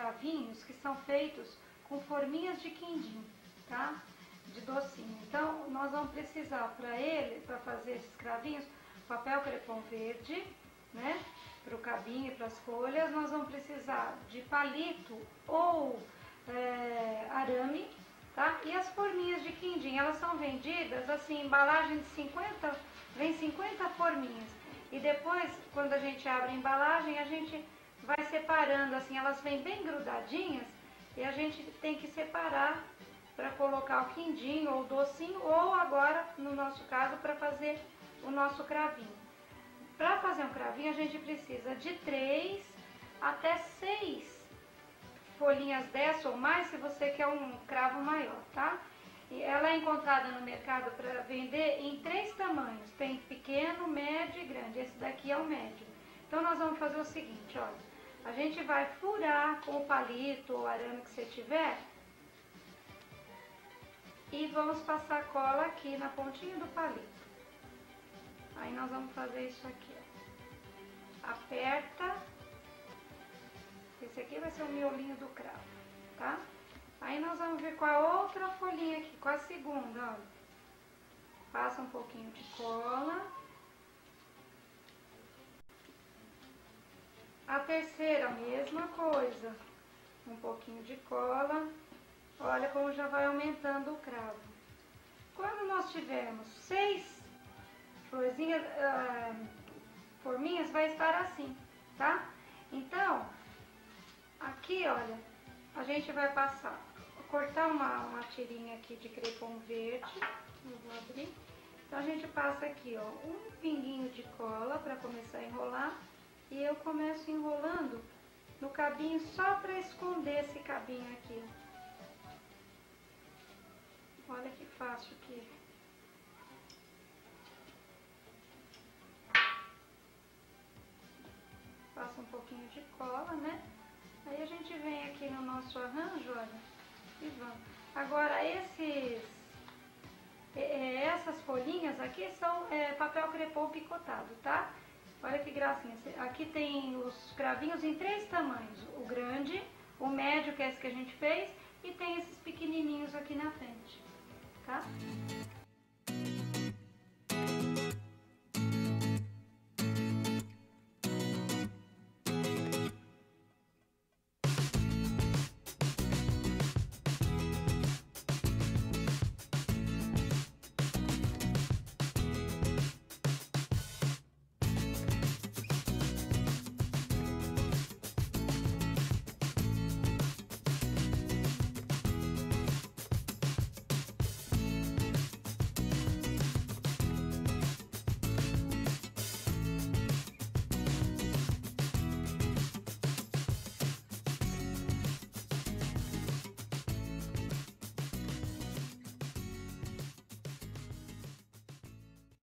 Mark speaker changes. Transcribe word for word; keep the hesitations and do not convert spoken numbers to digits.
Speaker 1: cravinhos que são feitos com forminhas de quindim, tá? De docinho. Então, nós vamos precisar para ele, para fazer esses cravinhos, papel crepom verde, né? Para o cabinho e para as folhas. Nós vamos precisar de palito ou é, arame, tá? E as forminhas de quindim, elas são vendidas assim, embalagem de cinquenta, vem cinquenta forminhas. E depois, quando a gente abre a embalagem, a gente vai separando, assim, elas vêm bem grudadinhas e a gente tem que separar para colocar o quindim ou o docinho, ou agora, no nosso caso, para fazer o nosso cravinho. Para fazer um cravinho, a gente precisa de três até seis folhinhas dessa ou mais, se você quer um cravo maior, tá? E ela é encontrada no mercado para vender em três tamanhos, tem pequeno, médio e grande. Esse daqui é o médio. Então nós vamos fazer o seguinte, olha, a gente vai furar com o palito ou arame que você tiver e vamos passar cola aqui na pontinha do palito. Aí nós vamos fazer isso aqui, ó. Aperta. Esse aqui vai ser o miolinho do cravo, tá? Aí nós vamos vir com a outra folhinha aqui, com a segunda, olha. Passa um pouquinho de cola. A terceira, a mesma coisa. Um pouquinho de cola. Olha como já vai aumentando o cravo. Quando nós tivermos seis florzinhas, uh, forminhas, vai estar assim, tá? Então, aqui, olha, a gente vai passar, cortar uma, uma tirinha aqui de crepom verde. Eu vou abrir. Então, a gente passa aqui, ó, um pinguinho de cola para começar a enrolar. E eu começo enrolando no cabinho só para esconder esse cabinho aqui. Olha que fácil que é. Passa um pouquinho de cola, né? Aí a gente vem aqui no nosso arranjo, olha, e vamos. Agora, esses, essas folhinhas aqui são é, papel crepom picotado, tá? Olha que gracinha. Aqui tem os cravinhos em três tamanhos. O grande, o médio, que é esse que a gente fez, e tem esses pequenininhos aqui na frente, tá?